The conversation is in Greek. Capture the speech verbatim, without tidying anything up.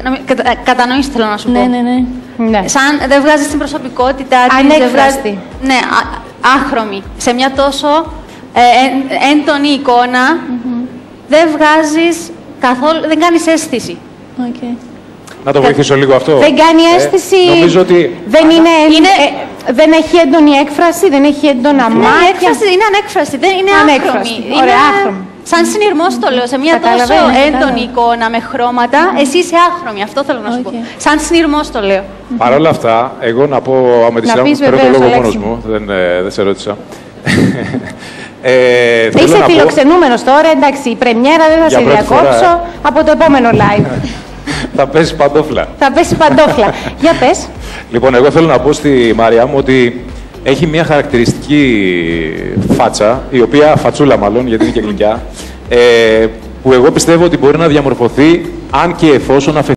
κατα, κατανόηση θέλω να σου πω. Ναι, ναι, ναι. ναι. Σαν δεν βγάζεις την προσωπικότητα της. Ανέκφραστη. Ναι, α, άχρωμη. Σε μια τόσο ε, ε, έντονη εικόνα, mm-hmm. δεν βγάζεις καθόλου, δεν κάνεις αίσθηση. Okay. Να το βοηθήσω λίγο αυτό. Δεν κάνει αίσθηση. Ε, νομίζω ότι... Δεν, είναι, είναι... Ε, δεν έχει έντονη έκφραση, δεν έχει έντονα ναι, μάτια. Η έκφραση είναι ανέκφραστη, δεν είναι άχρωμη. Ωραία, είναι... άχρωμη. Σαν συνειρμός το λέω, σε μια τόσο έντονη εικόνα με χρώματα, mm. εσύ είσαι άχρωμη. Αυτό θέλω να σου okay. πω. Σαν συνειρμός το λέω. Mm-hmm. Παρ' όλα αυτά, εγώ να πω με τη σειρά μου, παίρνω το λόγο μόνος μου, δεν, ε, δεν σε ρώτησα. Ε, Είσαι φιλοξενούμενος πω... τώρα, εντάξει, η πρεμιέρα δεν θα σε διακόψω φορά, ε. από το επόμενο live. Θα πέσει παντόφλα. Θα πέσει παντόφλα. Για πες. Λοιπόν, εγώ θέλω να πω στη Μάρια μου ότι έχει μια χαρακτηριστική φάτσα, η οποία φατσούλα μάλλον, γιατί είναι και γλυκιά, ε, που εγώ πιστεύω ότι μπορεί να διαμορφωθεί αν και εφόσον αφαιθεί